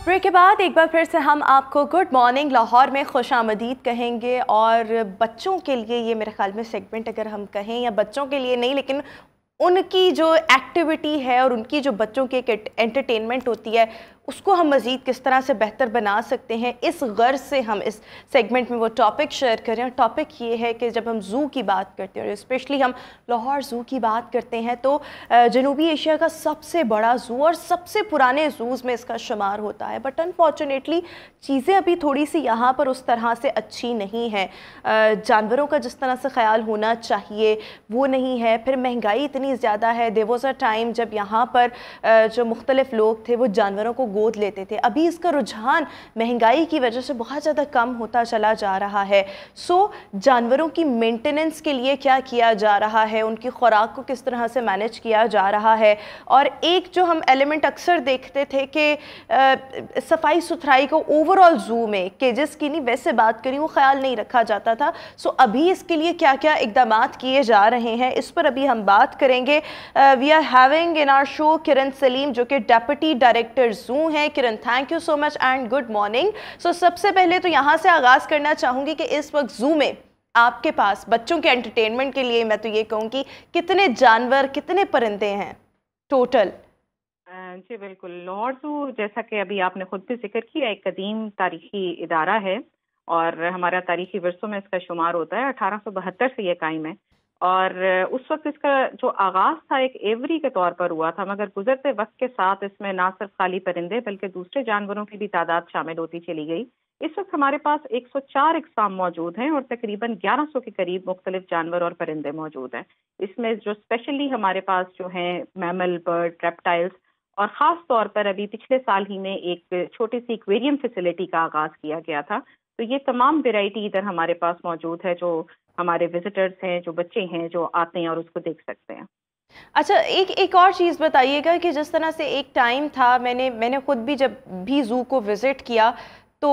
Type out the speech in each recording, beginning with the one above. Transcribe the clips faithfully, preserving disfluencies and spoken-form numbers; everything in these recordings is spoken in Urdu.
ब्रेक के बाद एक बार फिर से हम आपको गुड मॉर्निंग लाहौर में खुशामदीद कहेंगे। और बच्चों के लिए ये मेरे ख्याल में सेगमेंट अगर हम कहें, या बच्चों के लिए नहीं लेकिन उनकी जो एक्टिविटी है और उनकी जो बच्चों की एक एंटरटेनमेंट होती है उसको हम मज़ीद किस तरह से बेहतर बना सकते हैं, इस गर्ज से हम इस सेगमेंट में वो टॉपिक शेयर करें। और टॉपिक ये है कि जब हम ज़ू की बात करते हैं और स्पेशली हम लाहौर ज़ू की बात करते हैं तो जनूबी एशिया का सबसे बड़ा ज़ू और सबसे पुराने ज़ूज़ में इसका शुमार होता है। बट अनफॉर्चुनेटली चीज़ें अभी थोड़ी सी यहाँ पर उस तरह से अच्छी नहीं है। जानवरों का जिस तरह से ख्याल होना चाहिए वो नहीं है। फिर महंगाई इतनी ज़्यादा है। देयर वाज़ अ टाइम जब यहाँ पर जो मुख्तलिफ लोग थे वो जानवरों को गोद लेते थे। अभी इसका रुझान महंगाई की वजह से बहुत ज़्यादा कम होता चला जा रहा है। सो जानवरों की मेंटेनेंस के लिए क्या किया जा रहा है, उनकी खुराक को किस तरह से मैनेज किया जा रहा है। और एक जो हम एलिमेंट अक्सर देखते थे कि सफाई सुथराई को ओवरऑल ज़ू में केजेस की नहीं वैसे बात करी वो ख्याल नहीं रखा जाता था। सो अभी इसके लिए क्या क्या इकदाम किए जा रहे हैं इस पर अभी हम बात करेंगे। We are having in our show Kiran Saleem जो कि डेप्यूटी डायरेक्टर ज़ू है। Kiran, thank you so much and good morning. So सबसे पहले तो यहाँ से आगाज करना चाहूंगी कि इस वक्त ज़ू में आपके पास बच्चों के एंटरटेनमेंट के लिए मैं तो ये कहूँगी कितने जानवर, कितने परिंदे हैं टोटल? जी बिल्कुल, लाहौर ज़ू जैसा कि अभी आपने खुद भी जिक्र किया एक कदीम तारीखी इदारा है और हमारा तारीखी वर्षों में इसका शुमार होता है। अठारह सौ बहत्तर से ये कायम है और उस वक्त इसका जो आगाज़ था एक एवरी के तौर पर हुआ था, मगर गुजरते वक्त के साथ इसमें ना सिर्फ खाली परिंदे बल्कि दूसरे जानवरों की भी तादाद शामिल होती चली गई। इस वक्त हमारे पास एक सौ चार इकसाम मौजूद हैं और तकरीबन ग्यारह सौ के करीब मुख्तलिफ जानवर और परिंदे मौजूद हैं। इसमें जो स्पेशली हमारे पास जो हैं मैमल, बर्ड, रेप्टाइल्स और ख़ास तौर पर अभी पिछले साल ही में एक छोटी सी एक्वेरियम फैसिलिटी का आगाज़ किया गया था। तो ये तमाम वेराइटी इधर हमारे पास मौजूद है जो हमारे विजिटर्स हैं, जो बच्चे हैं, जो आते हैं और उसको देख सकते हैं। अच्छा, एक एक और चीज़ बताइएगा कि जिस तरह से एक टाइम था, मैंने मैंने खुद भी जब भी ज़ू को विज़िट किया तो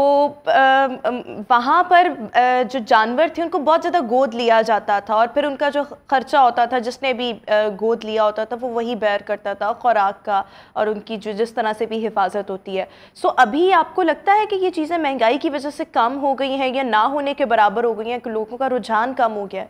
वहाँ पर आ, जो जानवर थे उनको बहुत ज़्यादा गोद लिया जाता था और फिर उनका जो ख़र्चा होता था जिसने भी आ, गोद लिया होता था वो वही बेयर करता था खुराक का और उनकी जो जिस तरह से भी हिफाजत होती है। सो अभी आपको लगता है कि ये चीज़ें महंगाई की वजह से कम हो गई हैं या ना होने के बराबर हो गई हैं कि लोगों का रुझान कम हो गया है?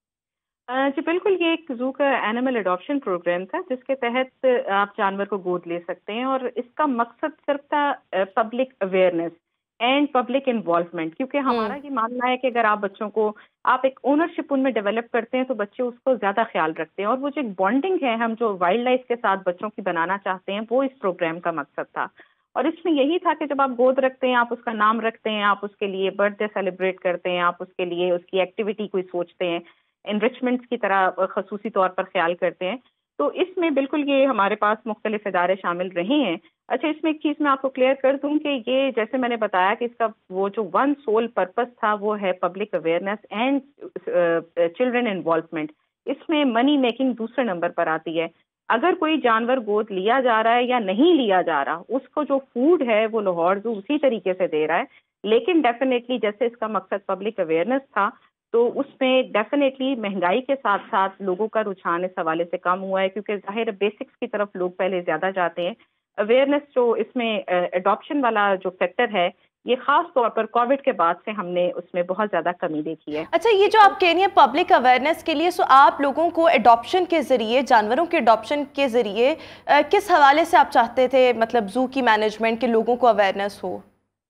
जी बिल्कुल, ये एक ज़ू का एनिमल अडॉप्शन प्रोग्राम था जिसके तहत आप जानवर को गोद ले सकते हैं और इसका मकसद सिर्फ था public awareness and public involvement, क्योंकि हमारा ये मानना है कि अगर आप बच्चों को आप एक ओनरशिप उनमें डेवलप करते हैं तो बच्चे उसको ज़्यादा ख्याल रखते हैं और वो जो एक बॉन्डिंग है हम जो वाइल्ड लाइफ के साथ बच्चों की बनाना चाहते हैं वो इस प्रोग्राम का मकसद था। और इसमें यही था कि जब आप गोद रखते हैं, आप उसका नाम रखते हैं, आप उसके लिए बर्थडे सेलिब्रेट करते हैं, आप उसके लिए उसकी एक्टिविटी कोई सोचते हैं, इन्रिचमेंट्स की तरह खसूसी तौर पर ख्याल करते हैं, तो इसमें बिल्कुल ये हमारे पास मुख्तलिफ इदारे शामिल रहे हैं। अच्छा, इसमें एक चीज़ मैं आपको क्लियर कर दूं कि ये जैसे मैंने बताया कि इसका वो जो वन सोल पर्पस था वो है public awareness and children involvement. इसमें मनी मेकिंग दूसरे नंबर पर आती है। अगर कोई जानवर गोद लिया जा रहा है या नहीं लिया जा रहा, उसको जो फूड है वो लाहौर ज़ू उसी तरीके से दे रहा है, लेकिन डेफिनेटली जैसे इसका मकसद पब्लिक अवेयरनेस था तो उसमें डेफिनेटली महंगाई के साथ साथ लोगों का रुझान इस हवाले से कम हुआ है, क्योंकि जाहिर बेसिक्स की तरफ लोग पहले ज़्यादा जाते हैं। अवेयरनेस जो इसमें एडॉप्शन वाला जो फैक्टर है ये खास तौर पर कोविड के बाद से हमने उसमें बहुत ज़्यादा कमी देखी है। अच्छा, ये जो आप कह रही हैं पब्लिक अवेयरनेस के लिए, सो आप लोगों को एडॉप्शन के ज़रिए, जानवरों के एडॉप्शन के ज़रिए किस हवाले से आप चाहते थे मतलब ज़ू की मैनेजमेंट के लोगों को अवेयरनेस हो?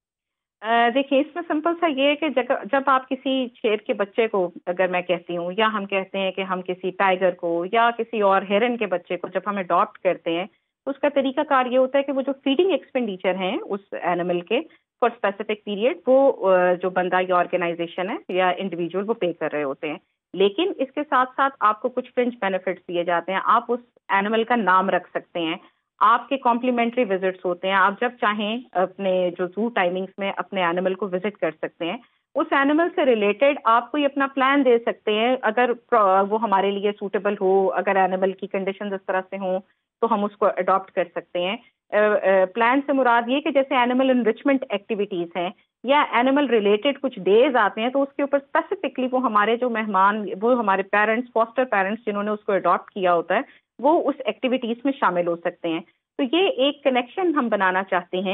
देखिए, इसमें सिंपल सा ये है कि जब जब आप किसी शेर के बच्चे को, अगर मैं कहती हूँ या हम कहते हैं कि हम किसी टाइगर को या किसी और हिरन के बच्चे को जब हम अडॉप्ट करते हैं तो उसका तरीका कार ये होता है कि वो जो फीडिंग एक्सपेंडिचर हैं उस एनिमल के फॉर स्पेसिफिक पीरियड वो जो बंदा या ऑर्गेनाइजेशन है या इंडिविजुअल वो पे कर रहे होते हैं। लेकिन इसके साथ साथ आपको कुछ फ्रिंज बेनिफिट्स दिए जाते हैं। आप उस एनिमल का नाम रख सकते हैं, आपके कॉम्प्लीमेंट्री विजिट्स होते हैं, आप जब चाहें अपने जो ज़ू टाइमिंग्स में अपने एनिमल को विजिट कर सकते हैं। उस एनिमल से रिलेटेड आप कोई अपना प्लान दे सकते हैं, अगर वो हमारे लिए सूटेबल हो, अगर एनिमल की कंडीशंस इस तरह से हों तो हम उसको अडॉप्ट कर सकते हैं। प्लान से मुराद ये कि जैसे एनिमल इनरिचमेंट एक्टिविटीज़ हैं या एनिमल रिलेटेड कुछ डेज आते हैं तो उसके ऊपर स्पेसिफिकली वो हमारे जो मेहमान, वो हमारे पेरेंट्स, फॉस्टर पेरेंट्स जिन्होंने उसको अडॉप्ट किया होता है, वो उस एक्टिविटीज़ में शामिल हो सकते हैं। तो ये एक कनेक्शन हम बनाना चाहते हैं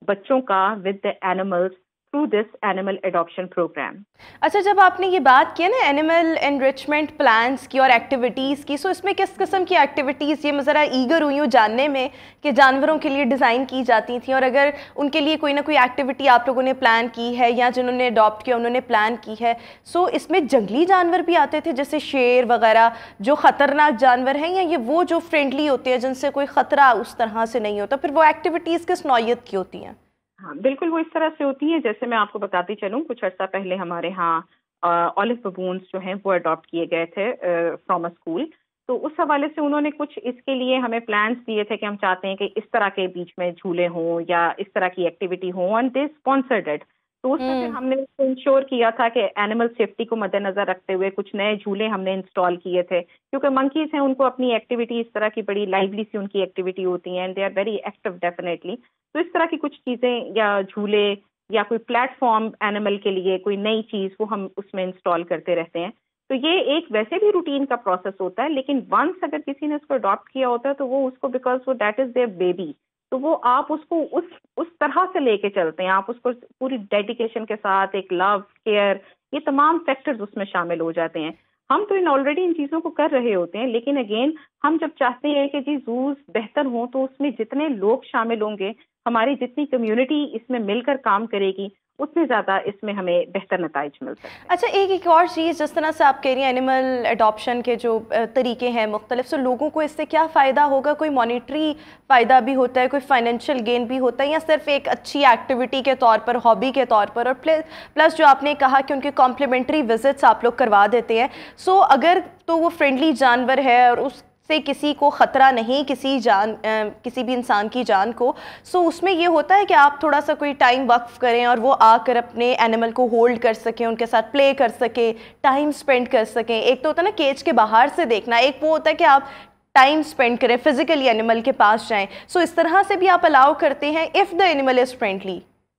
بچوں کا with the animals through this animal adoption program. اچھا، جب آپ نے یہ بات کی نا اینیمل انریچمنٹ پلانس کی اور ایکٹیویٹیز کی، سو اس میں کس قسم کی ایکٹیویٹیز، یہ میں ذرا ایگر ہوئی ہوں جاننے میں کہ جانوروں کے لیے ڈیزائن کی جاتی تھیں، اور اگر ان کے لیے کوئی نہ کوئی ایکٹیویٹی آپ لوگوں نے پلان کی ہے یا جنہوں نے اڈاپٹ کیا انہوں نے پلان کی ہے، سو اس میں جنگلی جانور بھی آتے تھے جیسے شیر وغیرہ جو خطرناک جانور ہیں، یا یہ وہ جو فرینڈلی ہوتے ہیں جن سے کوئی خطرہ اس طرح سے نہیں ہوتا؟ پھر وہ ایکٹیویٹیز کس نوعیت کی ہوتی ہیں؟ ہاں بالکل وہ اس طرح سے ہوتی ہیں جیسے میں آپ کو بتاتی چلوں، کچھ عرصہ پہلے ہمارے ہاں اولف ببونس جو ہیں وہ اڈاپٹ کیے گئے تھے فرام اے اسکول، تو اس حوالے سے انہوں نے کچھ اس کے لیے ہمیں پلانس دیے تھے کہ ہم چاہتے ہیں کہ اس طرح کے بیچ میں جھولے ہوں یا اس طرح کی ایکٹیویٹی ہوں، اینڈ دے اسپانسرڈ اٹ. تو اس میں پھر ہم نے انشور کیا تھا کہ اینیمل سیفٹی کو مد نظر رکھتے ہوئے کچھ نئے جھولے ہم نے انسٹال کیے تھے، کیونکہ منکیز ہیں ان کو اپنی ایکٹیویٹی اس طرح کی بڑی لائیولی سی ان کی ایکٹیویٹی ہوتی ہیں، and they are very active definitely. تو اس طرح کی کچھ چیزیں یا جھولے یا کوئی پلیٹ فارم اینیمل کے لیے کوئی نئی چیز وہ ہم اس میں انسٹال کرتے رہتے ہیں. تو یہ ایک ویسے بھی روٹین کا پروسیس ہوتا ہے، لیکن ونس اگر کسی نے اس کو اڈاپٹ کیا ہوتا ہے تو وہ اس کو بیکاز وہ دیٹ از دیئر بیبی، تو وہ آپ اس کو اس اس طرح سے لے کے چلتے ہیں، آپ اس کو پوری ڈیڈیکیشن کے ساتھ ایک لو کیئر یہ تمام فیکٹرز اس میں شامل ہو جاتے ہیں. ہم تو ان آلریڈی ان چیزوں کو کر رہے ہوتے ہیں، لیکن اگین ہم جب چاہتے ہیں کہ جی زوز بہتر ہوں تو اس میں جتنے لوگ شامل ہوں گے، ہماری جتنی کمیونٹی اس میں مل کر کام کرے گی، اتنے زیادہ اس میں ہمیں بہتر نتائج مل سکتے ہیں. اچھا، ایک ایک اور چیز جس طرح سے آپ کہہ رہی ہیں اینیمل اڈاپشن کے جو طریقے ہیں مختلف، سو لوگوں کو اس سے کیا فائدہ ہوگا؟ کوئی مانیٹری فائدہ بھی ہوتا ہے، کوئی فائنینشیل گین بھی ہوتا ہے، یا صرف ایک اچھی ایکٹیویٹی کے طور پر، ہابی کے طور پر؟ اور پلس جو آپ نے کہا کہ ان کے کمپلیمنٹری وزٹس آپ لوگ کروا دیتے ہیں، سو اگر تو وہ فرینڈلی جانور ہے اور اس سے کسی کو خطرہ نہیں، کسی جان کسی بھی انسان کی جان کو، سو اس میں یہ ہوتا ہے کہ آپ تھوڑا سا کوئی ٹائم وقف کریں اور وہ آ کر اپنے اینیمل کو ہولڈ کر سکیں، ان کے ساتھ پلے کر سکیں، ٹائم سپینڈ کر سکیں. ایک تو ہوتا ہے نا کیج کے باہر سے دیکھنا، ایک وہ ہوتا ہے کہ آپ ٹائم سپینڈ کریں، فزیکلی اینیمل کے پاس جائیں. سو اس طرح سے بھی آپ الاؤ کرتے ہیں if the animal is friendly?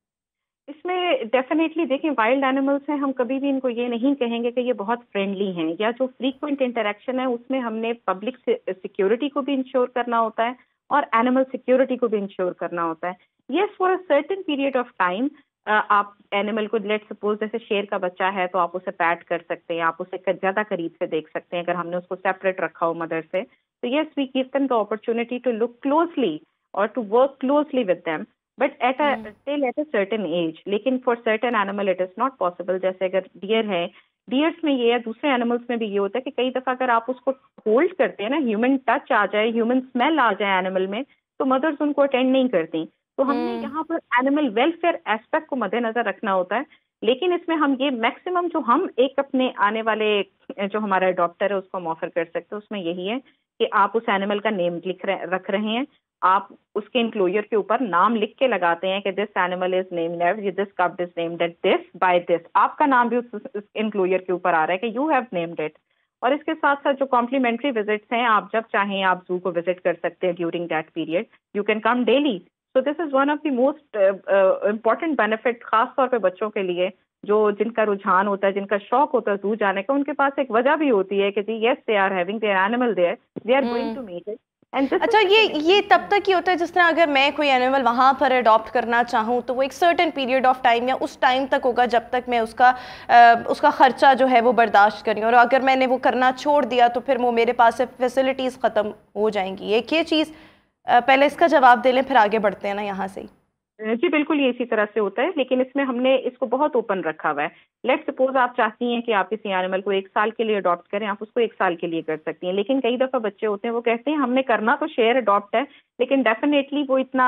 اس میں ڈیفینیٹلی دیکھیں وائلڈ اینیملس ہیں، ہم کبھی بھی ان کو یہ نہیں کہیں گے کہ یہ بہت فرینڈلی ہیں، یا جو فریکوینٹ انٹریکشن ہے اس میں ہم نے پبلک سیکیورٹی کو بھی انشور کرنا ہوتا ہے اور اینیمل سیکیورٹی کو بھی انشور کرنا ہوتا ہے. Yes for a certain period of time آپ اینیمل کو لیٹ سپوز جیسے شیر کا بچہ ہے تو آپ اسے پیٹ کر سکتے ہیں، آپ اسے زیادہ قریب سے دیکھ سکتے ہیں اگر ہم نے اس کو سیپریٹ رکھا ہو مدر سے. تو yes we give them the opportunity to look closely اور to work closely with them, but at still at a certain age. لیکن for certain animal it is not possible. جیسے اگر ڈیئر ہے، ڈیئرس میں یہ ہے، دوسرے اینیملس میں بھی یہ ہوتا ہے کہ کئی دفعہ اگر آپ اس کو ہولڈ کرتے ہیں نا، ہیومن ٹچ آ جائے، ہیومن اسمیل آ جائے اینیمل میں، تو مدرس ان کو اٹینڈ نہیں کرتی. تو ہم نے یہاں پر اینیمل ویلفیئر ایسپیکٹ کو مد نظر رکھنا ہوتا ہے. لیکن اس میں ہم یہ میکسیمم جو ہم ایک اپنے آنے والے جو ہمارا ڈاکٹر ہے اس کو ہم آفر کر سکتے ہیں، اس میں یہی ہے کہ آپ اس اینیمل کا نیم لکھ رکھ رہے ہیں، آپ اس کے انکلوجر کے اوپر نام لکھ کے لگاتے ہیں کہ this animal is named as this cub is named at this by this. آپ کا نام بھی اس انکلوجر کے اوپر آ رہا ہے کہ یو ہیو نیمڈ اٹ. اور اس کے ساتھ ساتھ جو کمپلیمنٹری وزٹس ہیں، آپ جب چاہیں آپ زو کو وزٹ کر سکتے ہیں during that period. You can come daily. So this is one of the most important benefit, خاص طور پہ بچوں کے لیے جو جن کا رجحان ہوتا ہے، جن کا شوق ہوتا ہے زو جانے کا. ان کے پاس ایک وجہ بھی ہوتی ہے کہ جی yes they are having their animal there, they are going to meet it. اچھا، یہ یہ تب تک ہی ہوتا ہے جس طرح اگر میں کوئی اینیمل وہاں پر اڈاپٹ کرنا چاہوں تو وہ ایک سرٹن پیریڈ آف ٹائم یا اس ٹائم تک ہوگا جب تک میں اس کا اس کا خرچہ جو ہے وہ برداشت کریں، اور اگر میں نے وہ کرنا چھوڑ دیا تو پھر وہ میرے پاس سے فیسلٹیز ختم ہو جائیں گی. ایک یہ چیز پہلے اس کا جواب دے لیں پھر آگے بڑھتے ہیں نا یہاں سے. جی بالکل یہ اسی طرح سے ہوتا ہے، لیکن اس میں ہم نے اس کو بہت اوپن رکھا ہوا ہے. لیٹ سپوز آپ چاہتی ہیں کہ آپ کسی اینیمل کو ایک سال کے لیے اڈاپٹ کریں، آپ اس کو ایک سال کے لیے کر سکتی ہیں. لیکن کئی دفعہ بچے ہوتے ہیں وہ کہتے ہیں ہم نے کرنا تو شیئر اڈاپٹ ہے، لیکن ڈیفینیٹلی وہ اتنا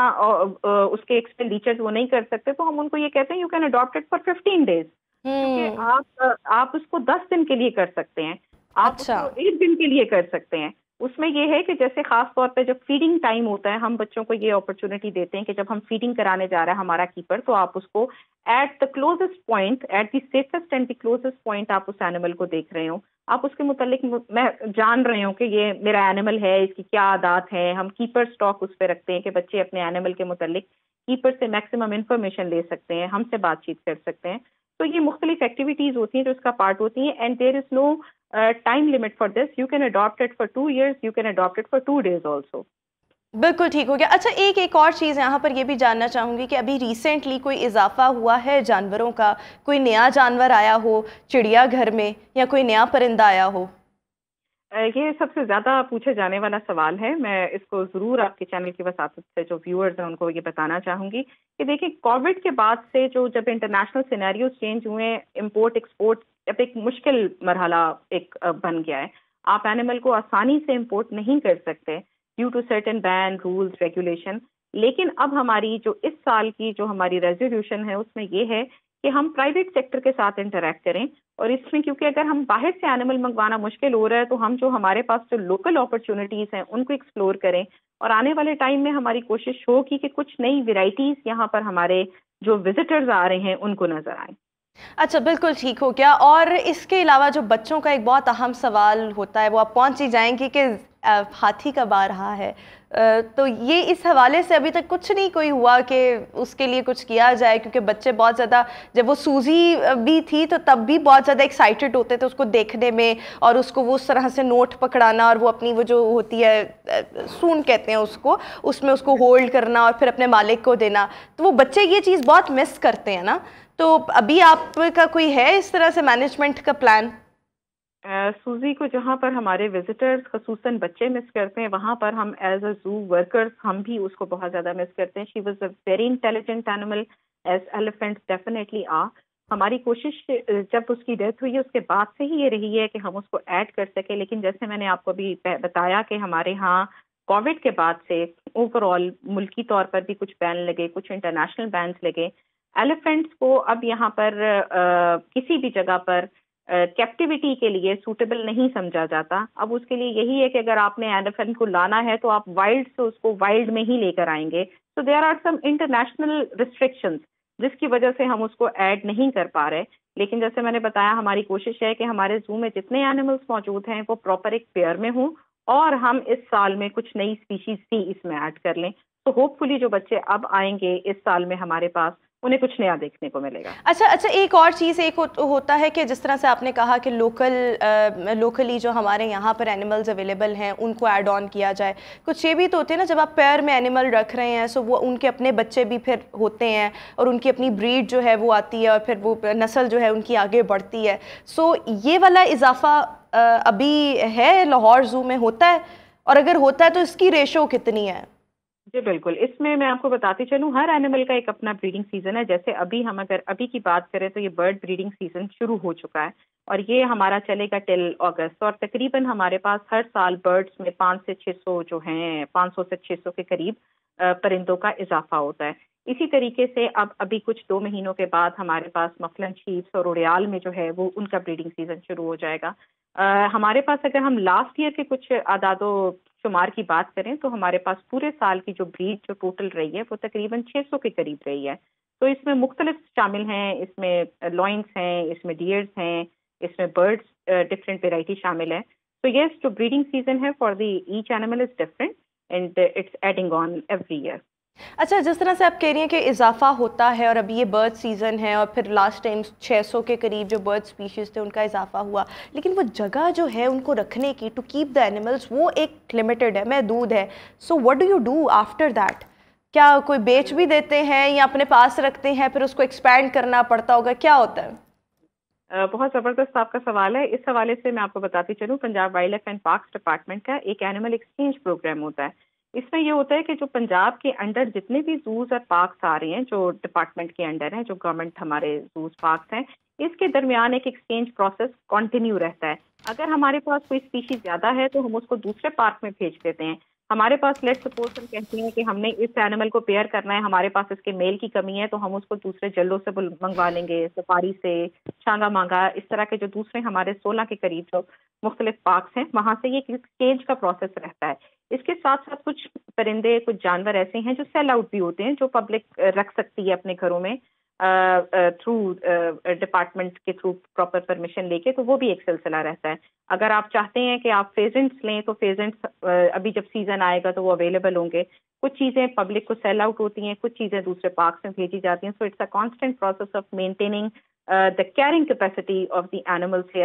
اس کے ایکسپینڈیچر وہ نہیں کر سکتے. تو ہم ان کو یہ کہتے ہیں you can adopt it for fifteen days, کیونکہ آپ آپ اس کو دس دن کے لیے کر سکتے ہیں، آپ اس کو ایک دن کے لیے کر سکتے ہیں. اس میں یہ ہے کہ جیسے خاص طور پہ جب فیڈنگ ٹائم ہوتا ہے، ہم بچوں کو یہ اپرچونٹی دیتے ہیں کہ جب ہم فیڈنگ کرانے جا رہا ہے ہمارا کیپر، تو آپ اس کو at the closest point, at the safest and the closest point آپ اس اینیمل کو دیکھ رہے ہوں، آپ اس کے متعلق میں جان رہے ہوں کہ یہ میرا اینیمل ہے، اس کی کیا عادات ہیں. ہم کیپر اسٹاک اس پہ رکھتے ہیں کہ بچے اپنے اینیمل کے متعلق کیپر سے میکسیمم انفارمیشن لے سکتے ہیں، ہم سے بات چیت کر سکتے ہیں. تو یہ مختلف ایکٹیویٹیز ہوتی ہیں جو اس کا پارٹ ہوتی ہیں. And there is no time limit for this. You can adopt it for two years, you can adopt it for two days also. بالکل ٹھیک ہو گیا. اچھا ایک ایک اور چیز یہاں پر یہ بھی جاننا چاہوں گی کہ ابھی ریسنٹلی کوئی اضافہ ہوا ہے جانوروں کا, کوئی نیا جانور آیا ہو چڑیا گھر میں یا کوئی نیا پرندہ آیا ہو؟ یہ سب سے زیادہ پوچھے جانے والا سوال ہے. میں اس کو ضرور آپ کے چینل کی وساطت سے جو ویورز ہیں ان کو یہ بتانا چاہوں گی کہ دیکھیں کووڈ کے بعد سے جو جب انٹرنیشنل سینیریوز چینج ہوئے, امپورٹ ایکسپورٹ اب ایک مشکل مرحلہ ایک بن گیا ہے. آپ اینیمل کو آسانی سے امپورٹ نہیں کر سکتے due to certain ban rules regulation. لیکن اب ہماری جو اس سال کی جو ہماری ریزولوشن ہے اس میں یہ ہے کہ ہم پرائیویٹ سیکٹر کے ساتھ انٹریکٹ کریں, اور اس میں کیونکہ اگر ہم باہر سے اینیمل منگوانا مشکل ہو رہا ہے تو ہم جو ہمارے پاس جو لوکل اپرچونیٹیز ہیں ان کو ایکسپلور کریں, اور آنے والے ٹائم میں ہماری کوشش ہوگی کہ کچھ نئی ویرائٹیز یہاں پر ہمارے جو وزٹرز آ رہے ہیں ان کو نظر آئیں. اچھا بالکل ٹھیک ہو گیا. اور اس کے علاوہ جو بچوں کا ایک بہت اہم سوال ہوتا ہے وہ آپ پہنچ ہی جائیں گے کہ ہاتھی کب آ رہا ہے, تو یہ اس حوالے سے ابھی تک کچھ نہیں کوئی ہوا کہ اس کے لیے کچھ کیا جائے, کیونکہ بچے بہت زیادہ جب وہ سوزی بھی تھی تو تب بھی بہت زیادہ ایکسائٹیڈ ہوتے تھے اس کو دیکھنے میں, اور اس کو وہ اس طرح سے نوٹ پکڑانا اور وہ اپنی وہ جو ہوتی ہے سون کہتے ہیں اس کو, اس میں اس کو ہولڈ کرنا اور پھر اپنے مالک کو دینا, تو وہ بچے یہ چیز بہت مس کرتے ہیں نا. تو ابھی آپ کا کوئی ہے اس طرح سے مینجمنٹ کا پلان؟ سوزی کو جہاں پر ہمارے وزٹرز خصوصاً بچے مس کرتے ہیں وہاں پر ہم ایز اے زو ورکرز ہم بھی اس کو بہت زیادہ مس کرتے ہیں. She was a very intelligent animal as elephant definitely ah. ہماری کوشش جب اس کی ڈیتھ ہوئی ہے اس کے بعد سے ہی یہ رہی ہے کہ ہم اس کو ایڈ کر سکیں, لیکن جیسے میں نے آپ کو بھی بتایا کہ ہمارے ہاں کووڈ کے بعد سے اوور آل ملکی طور پر بھی کچھ بین لگے, کچھ انٹرنیشنل بینس لگے. ایلیفینٹس کو اب یہاں پر کسی بھی جگہ پر کیپٹیوٹی کے لیے سوٹیبل نہیں سمجھا جاتا. اب اس کے لیے یہی ہے کہ اگر آپ نے ایلیفینٹ کو لانا ہے تو آپ وائلڈ سے اس کو وائلڈ میں ہی لے کر آئیں گے. So there are some international restrictions جس کی وجہ سے ہم اس کو ایڈ نہیں کر پا رہے. لیکن جیسے میں نے بتایا ہماری کوشش ہے کہ ہمارے زو میں جتنے اینیملس موجود ہیں وہ پراپر ایک پیئر میں ہوں, اور ہم اس سال میں کچھ نئی اسپیشیز بھی اس میں ایڈ کر لیں. تو ہوپ فلی جو بچے اب آئیں گے اس سال میں ہمارے پاس انہیں کچھ نیا دیکھنے کو ملے گا. اچھا اچھا ایک اور چیز ایک ہوتا ہے کہ جس طرح سے آپ نے کہا کہ لوکل لوکلی جو ہمارے یہاں پر اینیملز اویلیبل ہیں ان کو ایڈ آن کیا جائے. کچھ یہ بھی تو ہوتے ہیں نا جب آپ پیئر میں اینیمل رکھ رہے ہیں سو وہ ان کے اپنے بچے بھی پھر ہوتے ہیں اور ان کی اپنی بریڈ جو ہے وہ آتی ہے اور پھر وہ نسل جو ہے ان کی آگے بڑھتی ہے. سو یہ والا اضافہ ابھی ہے لاہور زو میں ہوتا ہے, اور اگر ہوتا ہے تو اس کی ریشو کتنی ہے؟ جی بالکل, اس میں میں آپ کو بتاتی چلوں ہر اینیمل کا ایک اپنا بریڈنگ سیزن ہے. جیسے ابھی ہم اگر ابھی کی بات کریں تو یہ برڈ بریڈنگ سیزن شروع ہو چکا ہے اور یہ ہمارا چلے گا ٹل اگست, اور تقریباً ہمارے پاس ہر سال برڈس میں پانچ سے چھ سو جو ہیں پانچ سو سے چھ سو کے قریب پرندوں کا اضافہ ہوتا ہے. اسی طریقے سے اب ابھی کچھ دو مہینوں کے بعد ہمارے پاس مفلن شیپس اور اڑیال میں جو ہے وہ ان کا بریڈنگ سیزن شروع ہو جائے گا. ہمارے پاس اگر ہم لاسٹ ایئر کے کچھ اعداد و شمار کی بات کریں تو ہمارے پاس پورے سال کی جو بریڈ جو ٹوٹل رہی ہے وہ تقریباً چھ سو کے قریب رہی ہے. تو اس میں مختلف شامل ہیں, اس میں لوئنگس ہیں, اس میں ڈیئرس ہیں, اس میں برڈس ڈفرینٹ ویرائٹی شامل ہے. تو یس جو بریڈنگ سیزن ہے for the each animal is different and it's adding on every year. اچھا جس طرح سے آپ کہہ رہی ہیں کہ اضافہ ہوتا ہے اور ابھی یہ برڈ سیزن ہے اور پھر لاسٹ ٹائم چھ سو کے قریب جو برڈ سپیشیز تھے ان کا اضافہ ہوا, لیکن وہ جگہ جو ہے ان کو رکھنے کی ٹو کیپ دا اینیملس وہ ایک لمیٹڈ ہے, محدود ہے. So what do you do after that? کیا کوئی بیچ بھی دیتے ہیں یا اپنے پاس رکھتے ہیں پھر اس کو ایکسپینڈ کرنا پڑتا ہوگا, کیا ہوتا ہے؟ بہت زبردست آپ کا سوال ہے. اس حوالے سے میں آپ کو بتاتی چلوں Punjab wild life and parks department کا ایک اینیمل ایکسچینج پروگرام ہوتا ہے. اس میں یہ ہوتا ہے کہ جو پنجاب کے انڈر جتنے بھی زوز اور پارکس آ رہے ہیں جو ڈپارٹمنٹ کے انڈر ہیں, جو گورنمنٹ ہمارے زوز پارکس ہیں, اس کے درمیان ایک ایکسچینج پروسیس کنٹینیو رہتا ہے. اگر ہمارے پاس کوئی اسپیشیز زیادہ ہے تو ہم اس کو دوسرے پارک میں بھیج دیتے ہیں. ہمارے پاس لیٹ سپوز ہم کہتے ہیں کہ ہم نے اس اینیمل کو پیئر کرنا ہے, ہمارے پاس اس کے میل کی کمی ہے تو ہم اس کو دوسرے جلوں سے منگوا لیں گے, سفاری سے, شانگا مانگا, اس طرح کے جو دوسرے ہمارے سولہ کے قریب جو مختلف پارکس ہیں وہاں سے یہ ایکسچینج کا پروسیس رہتا ہے. اس کے ساتھ ساتھ کچھ پرندے کچھ جانور ایسے ہیں جو سیل آؤٹ بھی ہوتے ہیں جو پبلک رکھ سکتی ہے اپنے گھروں میں تھرو ڈپارٹمنٹ کے تھرو پراپر پرمیشن لے کے, تو وہ بھی ایک سلسلہ رہتا ہے. اگر آپ چاہتے ہیں کہ آپ فیزنٹس لیں تو فیزنٹس ابھی جب سیزن آئے گا تو وہ اویلیبل ہوں گے. کچھ چیزیں پبلک کو سیل آؤٹ ہوتی ہیں, کچھ چیزیں دوسرے پارکس میں بھیجی جاتی ہیں. So it's a constant process of maintaining the caring capacity of the animals here,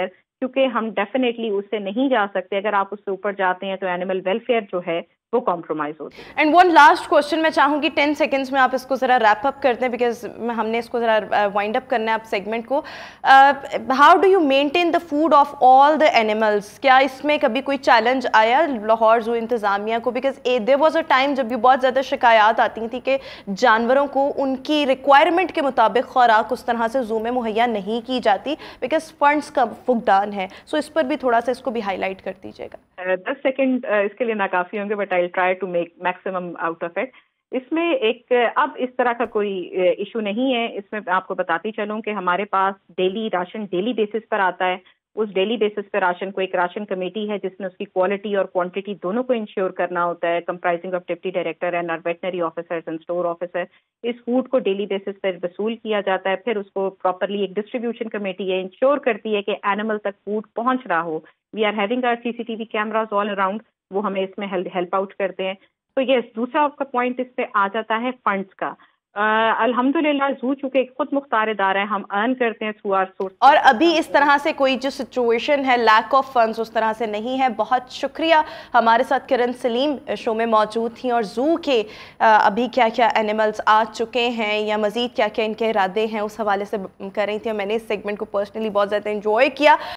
کیونکہ ہم ڈیفینیٹلی اس سے نہیں جا سکتے. اگر آپ اس سے اوپر جاتے ہیں تو اینیمل ویلفیئر جو ہے وہ کمپرومائز ہوتی ہے. اینڈ ون لاسٹ کوشچن میں چاہوں گی ٹین سیکنڈس میں آپ اس کو ذرا ریپ اپ کرتے ہیں بیکاز ہم نے اس کو ذرا وائنڈ اپ کرنا ہے آپ سیگمنٹ کو. How do you maintain the food of all the animals? کیا اس میں کبھی کوئی چیلنج آیا لاہور زو انتظامیہ کو؟ Because there was a time جب بھی بہت زیادہ شکایات آتی تھیں کہ جانوروں کو ان کی ریکوائرمنٹ کے مطابق خوراک اس طرح سے زو میں مہیا نہیں کی جاتی بیکاز فنڈس کا فقدان ہے. سو اس پر بھی تھوڑا سا اس کو بھی ہائی لائٹ کر دیجیے گا. دس سیکنڈ اس کے لیے ناکافی ہوں گے but I try to make maximum out of it. اس میں ایک اب اس طرح کا کوئی ایشو نہیں ہے. اس میں آپ کو بتاتی چلوں کہ ہمارے پاس ڈیلی راشن ڈیلی بیسس پر آتا ہے. اس ڈیلی بیسس پہ راشن کو ایک راشن کمیٹی ہے جس میں اس کی کوالٹی اور کوانٹٹی دونوں کو انشور کرنا ہوتا ہے, comprising of deputy director and veterinary officers and store officer. اس فوڈ کو ڈیلی بیسس پر وصول کیا جاتا ہے, پھر اس کو پراپرلی ایک ڈسٹریبیوشن کمیٹی ہے انشور کرتی ہے کہ اینیمل تک فوڈ پہنچ رہا ہو. We are having our C C T V cameras all around, وہ ہمیں اس میں ہیلپ آؤٹ کرتے ہیں. تو یس, دوسرا آپ کا پوائنٹ اس پہ آ جاتا ہے فنڈس کا. الحمد للہ زو چونکہ خود مختار ادارہ ہے, ہم ارن کرتے ہیں تھرو آر سورس. اور ابھی اس طرح سے کوئی جو سچویشن ہے لیک آف فنڈز اس طرح سے نہیں ہے. بہت شکریہ, ہمارے ساتھ کرن سلیم شو میں موجود تھیں اور زو کے ابھی کیا کیا اینیملز آ چکے ہیں یا مزید کیا کیا ان کے ارادے ہیں اس حوالے سے کر رہی تھیں. میں نے اس سیگمنٹ کو پرسنلی بہت زیادہ انجوائے کیا.